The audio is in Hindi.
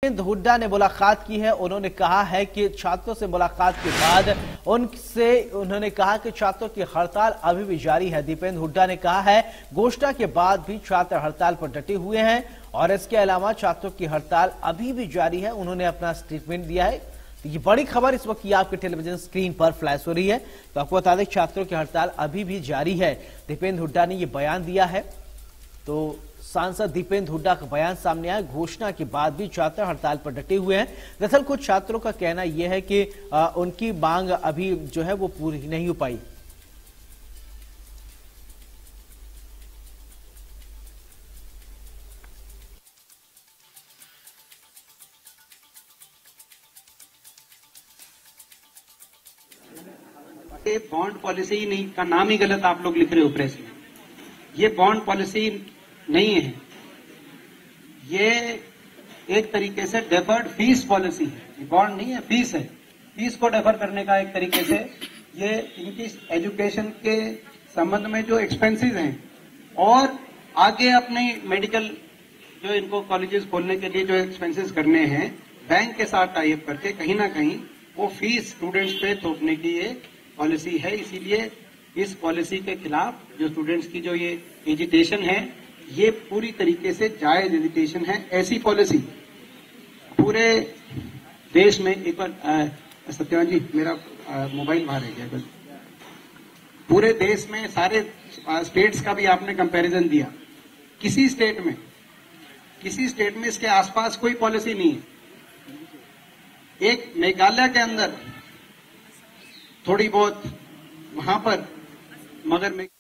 दीपेंद्र हुड्डा ने मुलाकात की है। उन्होंने कहा है कि छात्रों से मुलाकात के बाद उन्होंने कहा कि छात्रों की हड़ताल अभी भी जारी है। दीपेंद्र हुड्डा ने कहा है घोषणा के बाद भी छात्र हड़ताल पर डटे हुए हैं और इसके अलावा छात्रों की हड़ताल अभी भी जारी है। उन्होंने अपना स्टेटमेंट दिया है। तो ये बड़ी खबर इस वक्त आपके टेलीविजन स्क्रीन पर फ्लैश हो रही है। तो आपको बता दें छात्रों की हड़ताल अभी भी जारी है। दीपेंद्र हुड्डा ने यह बयान दिया है। तो सांसद दीपेंद्र हुड्डा का बयान सामने आया। घोषणा के बाद भी छात्र हड़ताल पर डटे हुए हैं। दरअसल कुछ छात्रों का कहना यह है कि उनकी मांग अभी जो है वो पूरी नहीं हो पाई। बॉन्ड पॉलिसी नहीं का नाम ही गलत आप लोग लिख रहे हो प्रेस में। ये बॉन्ड पॉलिसी नहीं है, ये एक तरीके से डेफर्ड फीस पॉलिसी है। ये बॉन्ड नहीं है, फीस है। फीस को डेफर करने का एक तरीके से ये इनकी एजुकेशन के संबंध में जो एक्सपेंसेस हैं और आगे अपने मेडिकल जो इनको कॉलेजेस खोलने के लिए जो एक्सपेंसेस करने हैं बैंक के साथ टाई अप करके कहीं ना कहीं वो फीस स्टूडेंट्स पे थोपने की ये पॉलिसी है। इसीलिए इस पॉलिसी के खिलाफ जो स्टूडेंट्स की जो ये एजिटेशन है ये पूरी तरीके से जायज एजिटेशन है। ऐसी पॉलिसी पूरे देश में एक बार सत्यवान जी मेरा मोबाइल बाहर है क्या? बस पूरे देश में सारे स्टेट्स का भी आपने कंपैरिजन दिया। किसी स्टेट में इसके आसपास कोई पॉलिसी नहीं है। एक मेघालय के अंदर थोड़ी बहुत वहां पर मगर